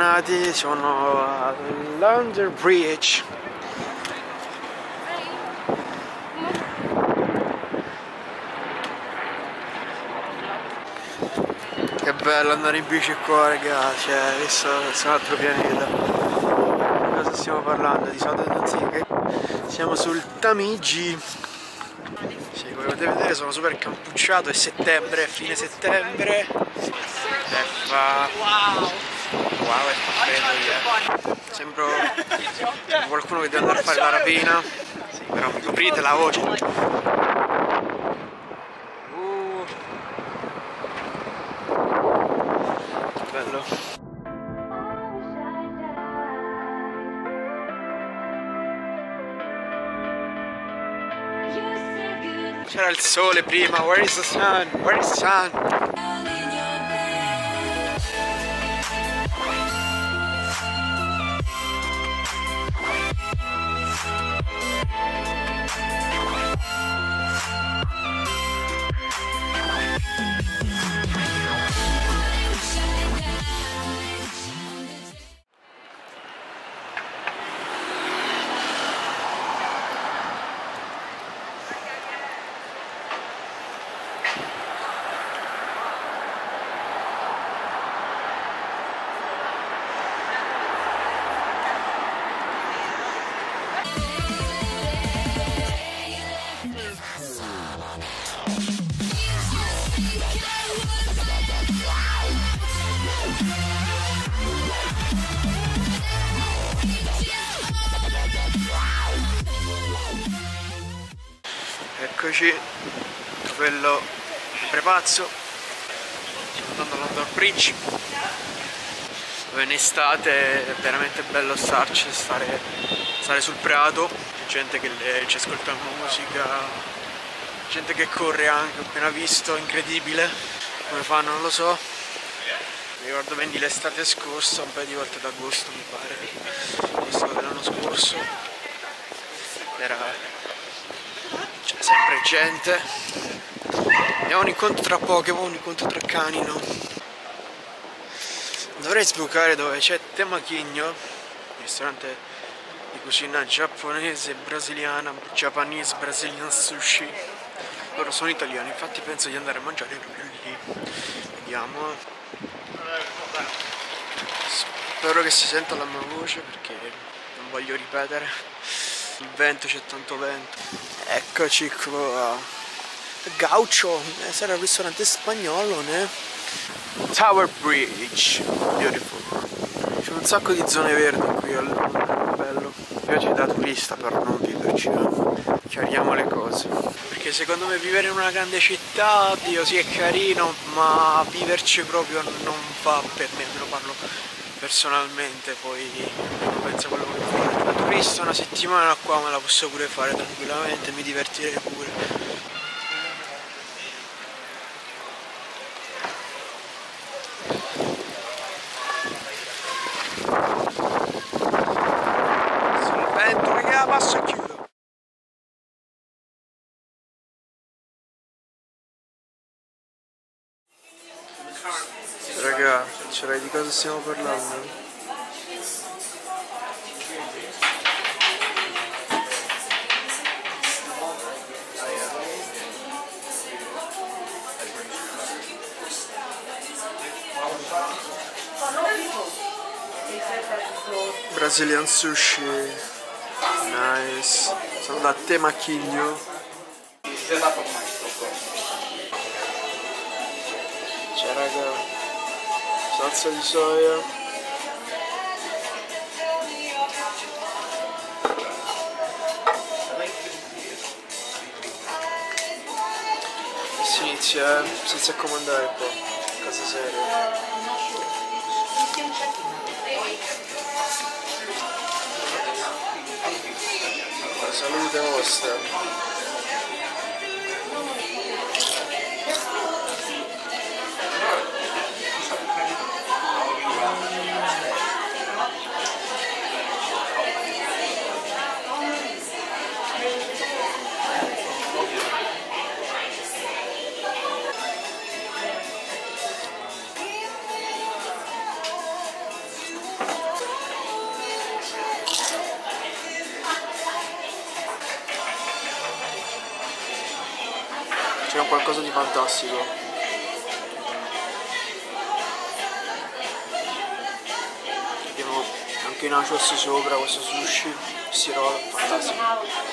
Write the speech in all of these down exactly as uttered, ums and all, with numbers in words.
bentornati, sono a London Bridge. Che bello andare in bici qua, raga, cioè, visto che è un altro pianeta. Di cosa stiamo parlando? Di solito non si che siamo sul Tamigi. Sì, come potete vedere sono super incappucciato, è settembre, è fine settembre. E fa... Wow! Wow, è freddo, yeah. Sembro qualcuno che deve andare a fare la rapina. Sì, però mi coprite la voce. Uh. Bello. C'era il sole prima, where is the sun? Where is the sun? Eccoci, quello prepazzo, stiamo andando a London Bridge, dove in estate è veramente bello starci, stare, stare sul prato, c'è gente che ci ascolta musica, gente che corre anche, ho appena visto, incredibile, come fanno non lo so, mi ricordo vendi l'estate scorsa, un paio di volte ad agosto mi pare, questo dell'anno scorso, era... c'è sempre gente. Abbiamo un incontro tra Pokémon, un incontro tra cani, no? Dovrei sbucare dove c'è Temachigno, ristorante di cucina giapponese, brasiliana, Japanese Brazilian Sushi. Loro sono italiani, infatti penso di andare a mangiare proprio lì. Vediamo. Spero che si senta la mia voce perché non voglio ripetere. Il vento, c'è tanto vento. Eccoci qua. Gaucho, eh, sarà un ristorante spagnolo, ne? Tower Bridge, beautiful. C'è un sacco di zone verdi qui a Londra, bello. Mi piace da turista per non viverci, eh. Chiariamo le cose. Perché secondo me vivere in una grande città, oddio, sì è carino, ma viverci proprio non fa per me, me lo parlo personalmente, poi non penso a quello che fare. Da turista una settimana qua me la posso pure fare tranquillamente, mi divertirei pure. Sul vento, raga, passo e chiudo. Raga, cioè, di cosa stiamo parlando? Brazilian Sushi, nice. Sono da Temachigno. C'è raga, salsa di soia. E si inizia, eh? Si inizia a comandare qua, cosa seria. Salute vostra. c'è un qualcosa di fantastico. Abbiamo anche i nachos sopra, questo sushi, questi roll, fantastico.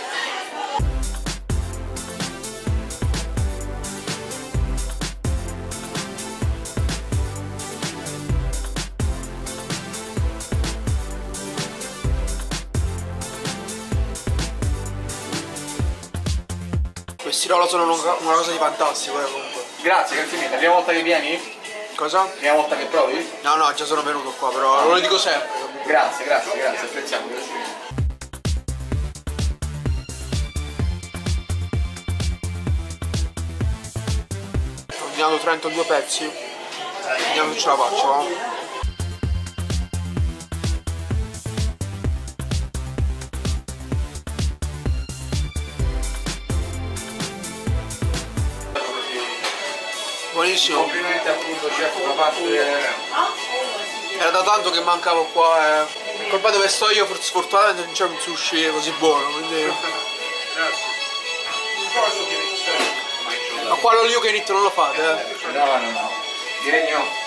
Questi roll sono una cosa di fantastico, eh, comunque. Grazie, grazie mille. La prima volta che vieni? Cosa? La prima volta che provi? No, no, già sono venuto qua, però lo dico sempre. Grazie, grazie, grazie, apprezziamo, grazie mille. Ho ordinato trentadue pezzi. Vediamo se ce la faccio, no? Buonissimo. Complimenti appunto chef da parte. Era da tanto che mancavo qua e colpa dove sto io sfortunatamente non c'è un sushi così buono, quindi. Grazie. Ma qua lo you can eat non lo fate, eh? No, no, no. Direi di no.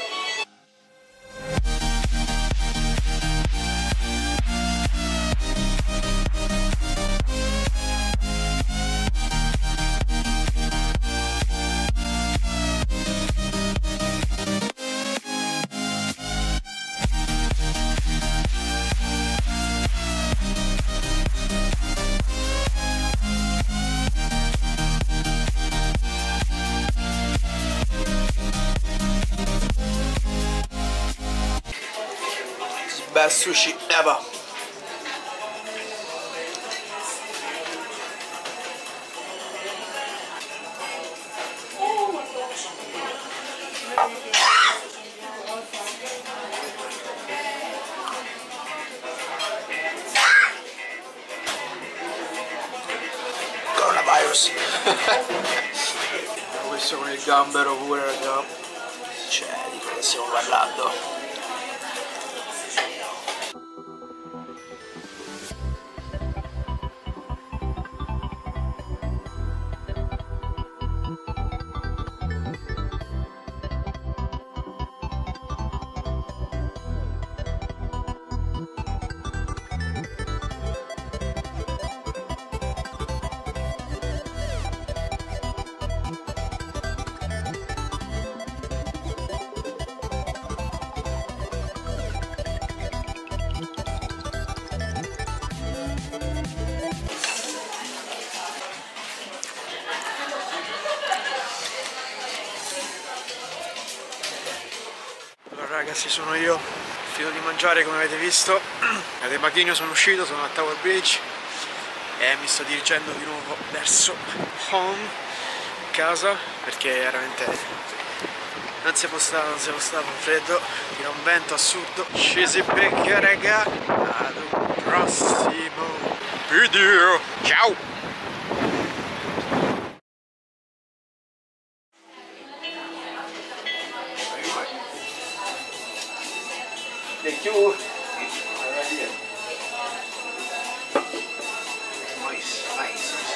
Best sushi ever. Coronavirus. Questo con il gambero pure, raga. Cioè, di cosa stiamo parlando? Ragazzi, sono io, finito di mangiare come avete visto, da De Maghino sono uscito, sono a Tower Bridge e mi sto dirigendo di nuovo verso home, casa, perché veramente non si può stare, non si può stare con freddo, tira un vento assurdo. Ci si becca, raga, ad un prossimo video, ciao! Thank you. Nice, nice.